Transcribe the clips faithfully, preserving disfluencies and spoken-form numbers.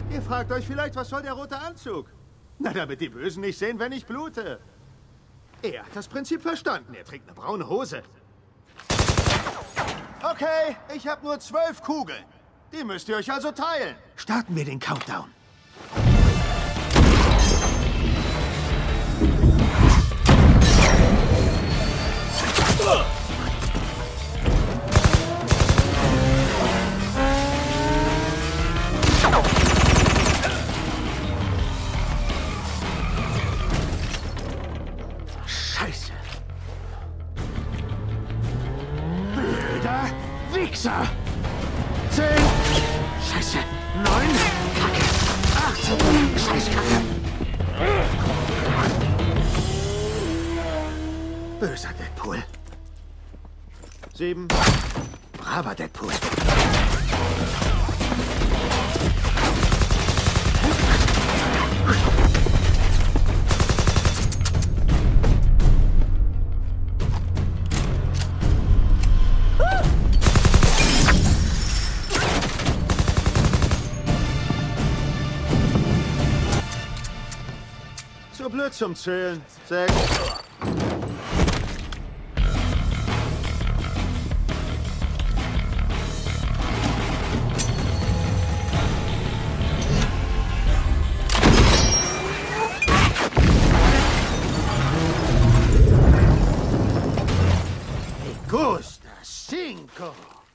Ihr fragt euch vielleicht, was soll der rote Anzug? Na, damit die Bösen nicht sehen, wenn ich blute. Er hat das Prinzip verstanden. Er trägt eine braune Hose. Okay, ich habe nur zwölf Kugeln. Die müsst ihr euch also teilen. Starten wir den Countdown. Scheiße. Blöder Wichser. Zehn. Scheiße. Neun. Kacke. Acht. Scheißkacke. Böser Deadpool. Sieben. Braver Deadpool. Zu blöd zum Zählen. Sechs. Gusta cinco.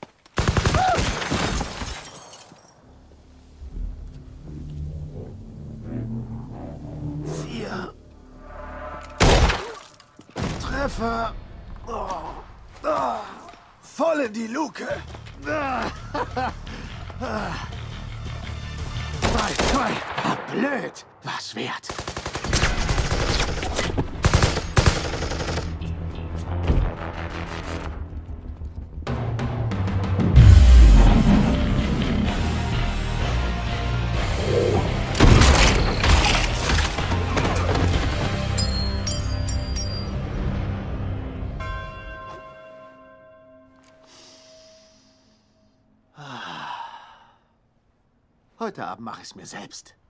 Vier. Treffer. Oh. Oh. Voll in die Luke. Ah. Zwei, zwei. Ah, blöd. Was wert. Heute Abend mache ich es mir selbst.